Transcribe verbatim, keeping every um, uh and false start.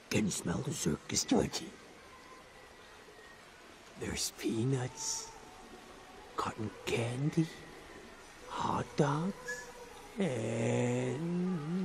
Can you smell the circus, Georgie? There's peanuts, cotton candy, hot dogs, and